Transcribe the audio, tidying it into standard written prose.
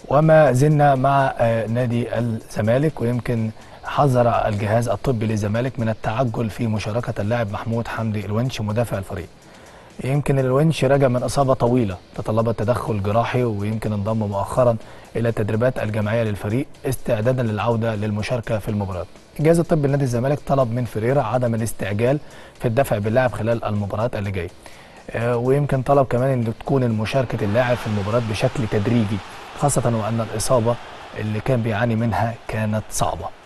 وما زلنا مع نادي الزمالك، ويمكن حذر الجهاز الطبي للزمالك من التعجل في مشاركة اللاعب محمود حمدي الونش مدافع الفريق. يمكن الونش راجع من إصابة طويلة تطلبت تدخل جراحي، ويمكن انضم مؤخرا إلى التدريبات الجماعية للفريق استعدادا للعودة للمشاركة في المباراة. الجهاز الطبي لنادي الزمالك طلب من فيريرا عدم الاستعجال في الدفع باللاعب خلال المباريات اللي جايه. ويمكن طلب كمان ان تكون مشاركة اللاعب في المباراة بشكل تدريجي، خاصة وأن الإصابة اللي كان بيعاني منها كانت صعبة.